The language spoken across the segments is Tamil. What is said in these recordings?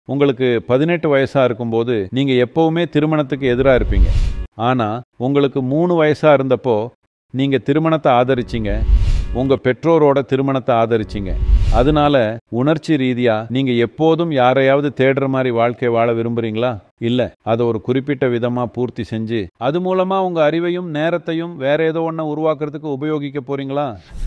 உங்களுக்கு 18 வயசா இருக்கும்போது நீங்க எப்பவுமே திருமணத்துக்கு எதிராக இருப்பீங்க. ஆனா உங்களுக்கு 3 வயசா இருந்தப்போ நீங்க திருமணத்தை ஆதரிச்சீங்க. உங்க பெற்றோரோட திருமணத்தை ஆதரிச்சீங்க. அதனால உணர்ச்சி ரீதியா நீங்க எப்போதும் யாரையாவது தேடுற மாதிரி வாழ்க்கை வாழ விரும்புறீங்களா? இல்ல, அதை ஒரு குறிப்பிட்ட விதமா பூர்த்தி செஞ்சு அது மூலமா உங்க அறிவையும் நேரத்தையும் வேற ஏதோ ஒன்ன உருவாக்குறதுக்கு உபயோகிக்க போறீங்களா?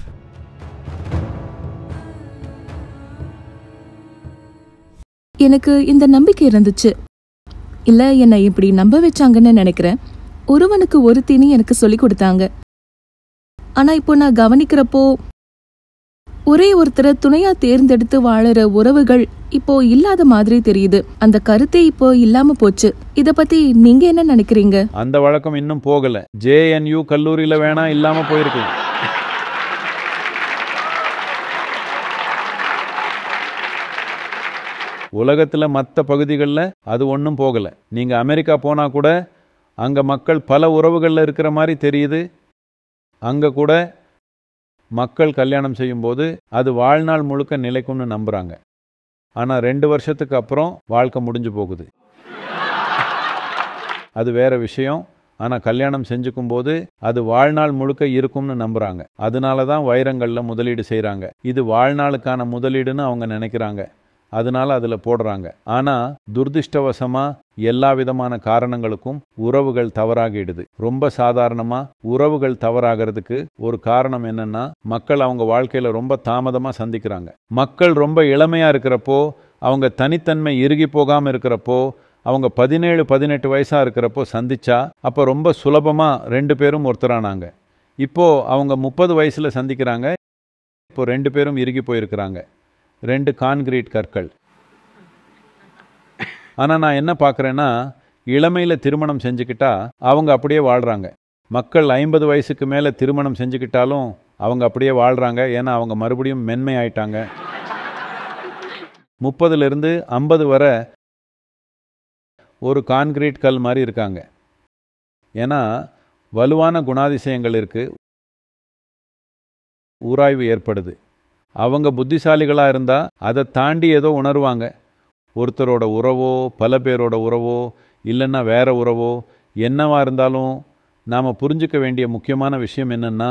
எனக்கு இந்த நம்பிக்கை இருந்துச்சு. இல்ல, என்னை இப்படி நம்ப வச்சாங்கன்னு நினைக்கிறேன். ஒருவனுக்கு ஒருத்தின்னு எனக்கு சொல்லி கொடுத்தாங்க. ஆனா இப்போ நான் கவனிக்கிறப்போ ஒரே ஒருத்தரை துணையா தேர்ந்தெடுத்து வாழற உறவுகள் இப்போ இல்லாத மாதிரி தெரியுது. அந்த கருத்தே இப்போ இல்லாம போச்சு. இத பத்தி நீங்க என்ன நினைக்கிறீங்க? அந்த வழக்கம் இன்னும் போகல. JNU கல்லூரியில வேணா இல்லாம போயிருக்கு. உலகத்துல மற்ற பகுதிகளில் அது ஒன்றும் போகல. நீங்க அமெரிக்கா போனா கூட அங்க மக்கள் பல உறவுகள்ல இருக்கிற மாதிரி தெரியுது. அங்க கூட மக்கள் கல்யாணம் செய்யும்போது அது வாழ்நாள் முழுக்க நிலைக்கும்னு நம்புறாங்க. ஆனா 2 வருஷத்துக்கு அப்புறம் வாழ்க்கை முடிஞ்சு போகுது. அது வேற விஷயம். ஆனா கல்யாணம் செஞ்சுக்கும் போது அது வாழ்நாள் முழுக்க இருக்கும்னு நம்புறாங்க. அதனால தான் வைரங்கள்ல முதலீடு செய்றாங்க. இது வாழ்நாளுக்கான முதலீடுன்னு அவங்க நினைக்கிறாங்க. அதனால அதுல போடுறாங்க. ஆனா துர்திஷ்டவசமா எல்லா விதமான காரணங்களுக்கும் உறவுகள் தவறாகிடுது. ரொம்ப சாதாரணமா உறவுகள் தவறாகிறதுக்கு ஒரு காரணம் என்னன்னா, மக்கள் அவங்க வாழ்க்கையில ரொம்ப தாமதமா சந்திக்கிறாங்க. மக்கள் ரொம்ப இளமையா இருக்கிறப்போ, அவங்க தனித்தன்மை இறுகி போகாம இருக்கிறப்போ, அவங்க 17, 18 வயசா இருக்கிறப்போ சந்திச்சா அப்ப ரொம்ப சுலபமா 2 பேரும் ஒருத்தரானாங்க. இப்போ அவங்க 30 வயசுல சந்திக்கிறாங்க. இப்போ 2 பேரும் இறுகி போயிருக்கிறாங்க. 2 கான்கிரீட் கற்கள். ஆனா நான் என்ன பார்க்குறேன்னா, இளமையில திருமணம் செஞ்சுக்கிட்டா அவங்க அப்படியே வாழ்றாங்க. மக்கள் 50 வயசுக்கு மேலே திருமணம் செஞ்சுக்கிட்டாலும் அவங்க அப்படியே வாழ்றாங்க. ஏன்னா அவங்க மறுபடியும் மென்மை ஆயிட்டாங்க. 30லிருந்து 50 வரை ஒரு கான்கிரீட் கல் மாதிரி இருக்காங்க. ஏன்னா வலுவான குணாதிசயங்கள் இருக்கு. ஊராய்வு ஏற்படுது. அவங்க புத்திசாலிகளாக இருந்தால் அதை தாண்டி ஏதோ உணர்வாங்க. ஒருத்தரோட உறவோ பல பேரோட உறவோ இல்லைன்னா வேற உறவோ என்னவா இருந்தாலும் நாம் புரிஞ்சுக்க வேண்டிய முக்கியமான விஷயம் என்னென்னா,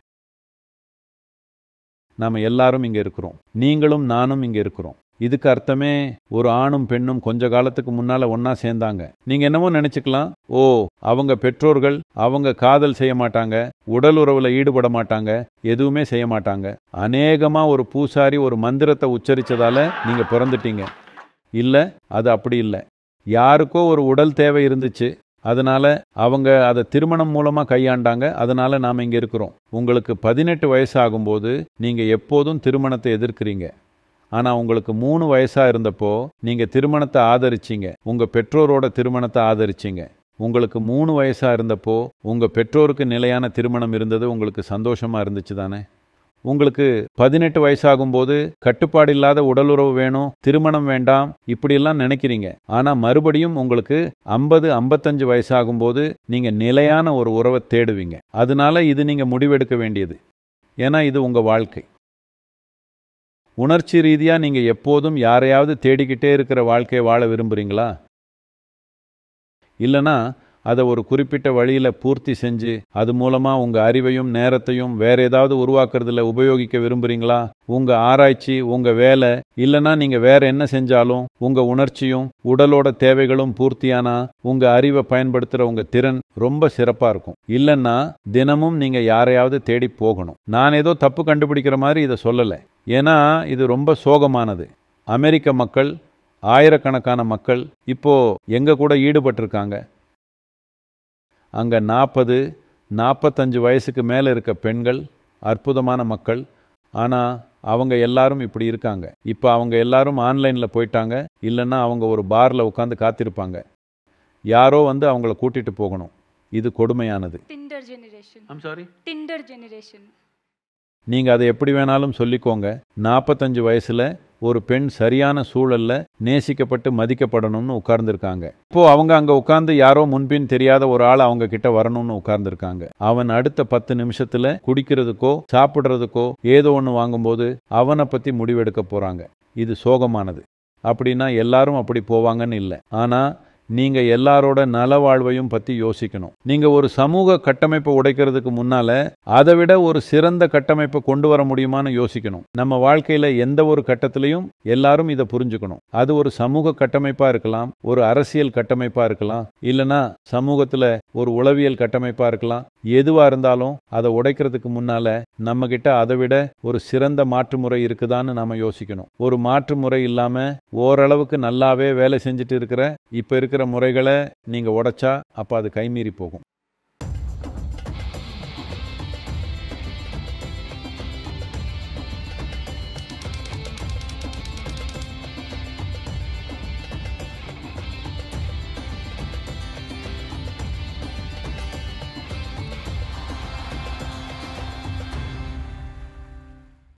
நாம் எல்லாரும் இங்கே இருக்கிறோம். நீங்களும் நானும் இங்கே இருக்கிறோம். இதுக்கு அர்த்தமே ஒரு ஆணும் பெண்ணும் கொஞ்ச காலத்துக்கு முன்னால் ஒன்றா சேர்ந்தாங்க. நீங்கள் என்னமோ நினச்சிக்கலாம், ஓ அவங்க பெற்றோர்கள் அவங்க காதல் செய்ய மாட்டாங்க, உடல் உறவில் ஈடுபட மாட்டாங்க, எதுவுமே செய்ய மாட்டாங்க. அநேகமாக ஒரு பூசாரி ஒரு மந்திரத்தை உச்சரித்ததால் நீங்கள் பிறந்துட்டீங்க. இல்லை, அது அப்படி இல்லை. யாருக்கோ ஒரு உடல் தேவை இருந்துச்சு. அதனால் அவங்க அதை திருமணம் மூலமாக கையாண்டாங்க. அதனால் நாம் இங்கே இருக்கிறோம். உங்களுக்கு 18 வயசாகும்போது நீங்கள் எப்போதும் திருமணத்தை எதிர்க்கிறீங்க. ஆனால் உங்களுக்கு 3 வயசாக இருந்தப்போ நீங்கள் திருமணத்தை ஆதரிச்சிங்க. உங்கள் பெற்றோரோட திருமணத்தை ஆதரிச்சிங்க. உங்களுக்கு 3 வயசாக இருந்தப்போ உங்கள் பெற்றோருக்கு நிலையான திருமணம் இருந்தது. உங்களுக்கு சந்தோஷமாக இருந்துச்சு தானே? உங்களுக்கு 18 வயசாகும்போது கட்டுப்பாடு இல்லாத உடலுறவு வேணும், திருமணம் வேண்டாம், இப்படியெல்லாம் நினைக்கிறீங்க. ஆனால் மறுபடியும் உங்களுக்கு 50, 55 வயசாகும்போது நீங்கள் நிலையான ஒரு உறவை தேடுவீங்க. அதனால இது நீங்கள் முடிவெடுக்க வேண்டியது. ஏன்னா இது உங்கள் வாழ்க்கை. உணர்ச்சி ரீதியாக நீங்கள் எப்போதும் யாரையாவது தேடிக்கிட்டே இருக்கிற வாழ்க்கையை வாழ விரும்புகிறீங்களா? இல்லைனா அதை ஒரு குறிப்பிட்ட வழியில் பூர்த்தி செஞ்சு அது மூலமாக உங்கள் அறிவையும் நேரத்தையும் வேற ஏதாவது உருவாக்குறதுல உபயோகிக்க விரும்புகிறீங்களா? உங்கள் ஆராய்ச்சி, உங்கள் வேலை இல்லைனா நீங்கள் வேற என்ன செஞ்சாலும் உங்கள் உணர்ச்சியும் உடலோட தேவைகளும் பூர்த்தியானா உங்கள் அறிவை பயன்படுத்துகிற உங்கள் திறன் ரொம்ப சிறப்பாக இருக்கும். இல்லைன்னா தினமும் நீங்கள் யாரையாவது தேடி போகணும். நான் ஏதோ தப்பு கண்டுபிடிக்கிற மாதிரி இதை சொல்லலை. ஏன்னா இது ரொம்ப சோகமானது. அமெரிக்க மக்கள், ஆயிரக்கணக்கான மக்கள் இப்போ எங்க கூட ஈடுபட்டிருக்காங்க. அங்கே 40, 45 வயசுக்கு மேலே இருக்க பெண்கள் அற்புதமான மக்கள். ஆனால் அவங்க எல்லாரும் இப்படி இருக்காங்க. இப்போ அவங்க எல்லாரும் ஆன்லைனில் போயிட்டாங்க. இல்லைன்னா அவங்க ஒரு பாரில் உட்காந்து காத்திருப்பாங்க. யாரோ வந்து அவங்கள கூட்டிட்டு போகணும். இது கொடுமையானது. நீங்கள் அதை எப்படி வேணாலும் சொல்லிக்கோங்க. 45 வயசில் ஒரு பெண் சரியான சூழல்ல நேசிக்கப்பட்டு மதிக்கப்படணும்னு உட்கார்ந்துருக்காங்க. இப்போ அவங்க அங்கே உட்கார்ந்து யாரோ முன்பின் தெரியாத ஒரு ஆள் அவங்க கிட்ட வரணும்னு உட்கார்ந்துருக்காங்க. அவன் அடுத்த 10 நிமிஷத்துல குடிக்கிறதுக்கோ சாப்பிட்றதுக்கோ ஏதோ ஒன்று வாங்கும்போது அவனை பற்றி முடிவெடுக்க போறாங்க. இது சோகமானது. அப்படின்னா எல்லாரும் அப்படி போவாங்கன்னு இல்லை. ஆனா நீங்க எல்லாரோட நலவாழ்வையும் பத்தி யோசிக்கணும். நீங்க ஒரு சமூக கட்டமைப்பை உடைக்கிறதுக்கு முன்னால அதை விட ஒரு சிறந்த கட்டமைப்பை கொண்டு வர முடியுமான்னு யோசிக்கணும். நம்ம வாழ்க்கையில எந்த ஒரு கட்டத்திலையும் எல்லாரும் இதை புரிஞ்சுக்கணும். அது ஒரு சமூக கட்டமைப்பா இருக்கலாம், ஒரு அரசியல் கட்டமைப்பா இருக்கலாம், இல்லைன்னா சமூகத்துல ஒரு உளவியல் கட்டமைப்பா இருக்கலாம். எதுவா இருந்தாலும் அதை உடைக்கிறதுக்கு முன்னால நம்ம கிட்ட அதை விட ஒரு சிறந்த மாற்று முறை இருக்குதான்னு நாம யோசிக்கணும். ஒரு மாற்று முறை இல்லாம ஓரளவுக்கு நல்லாவே வேலை செஞ்சுட்டு இருக்கிற இப்ப இருக்கிற முறைகளை நீங்க உடைச்சா அப்ப அது கைமீறி போகும்.